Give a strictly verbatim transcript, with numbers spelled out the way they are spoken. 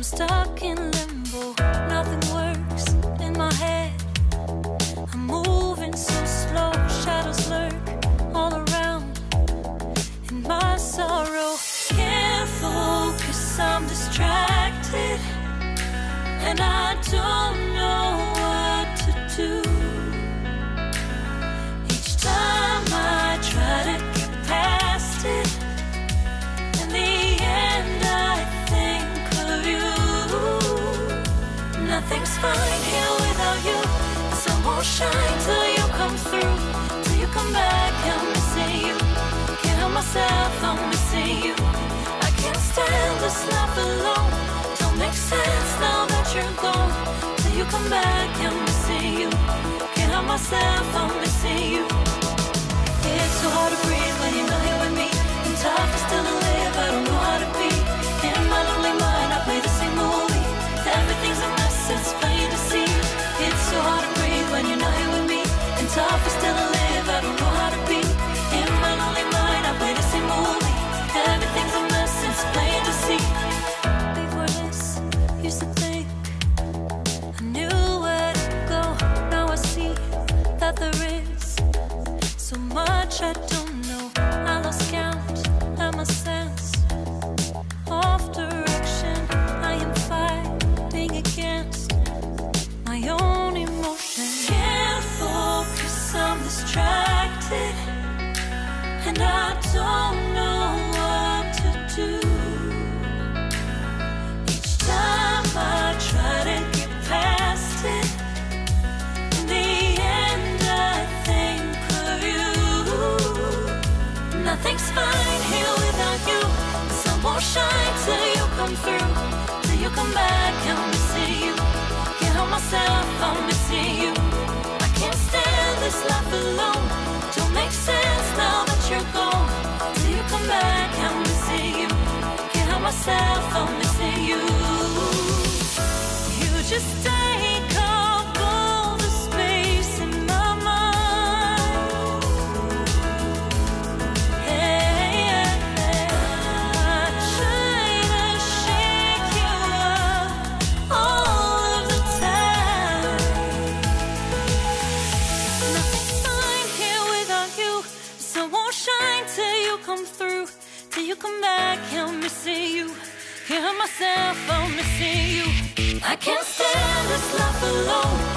stuck in limbo, nothing works in my head. I'm moving so slow, shadows lurk all around in my sorrow. Can't focus, I'm distracted, and I don't know what to do. Each time I try to get past it, in the end I think of you. Nothing's fine here without you. The sun won't shine till you come through, till you come back. I'm missing you. Can't help myself, I'm missing you. I can't stand this life alone. Don't make sense now that you're gone. Till you come back, I'm missing you. Can't help myself, I'm missing you. It's so hard to breathe when you're not here with me. And tough is still to live, I don't know how to be. In my lonely mind, I play the same movie. Everything's a mess, it's plain to see. It's so hard to breathe when you're not here with me. And tough is still to live, I don't know how to be. In my lonely mind, I play the same movie. Everything's a mess, it's plain to see. Before this, used to think I knew where to go. Now I see that there is so much I don't know. I lost count and my sense of direction. I am fighting against my own emotion. Can't focus, I'm distracted, and I don't know what to do. Each time I try to get past it, in the end I think of you. Nothing's fine here without you. The sun won't shine till you come through, till you come back. I'm missing you. Can't help myself, I'm missing you. I can't stand this life alone. Don't make sense now that you're gone. Till you come back, I'm missing you. Can't help myself, I'm missing you. You just take up all the space in my mind. Hey, yeah, yeah. I try to shake you up all of the time. Nothing's fine here without you. The sun won't shine till you come through, till you come back. I'm missing you. Can't help myself, I'm missing you. I can't stand this life alone.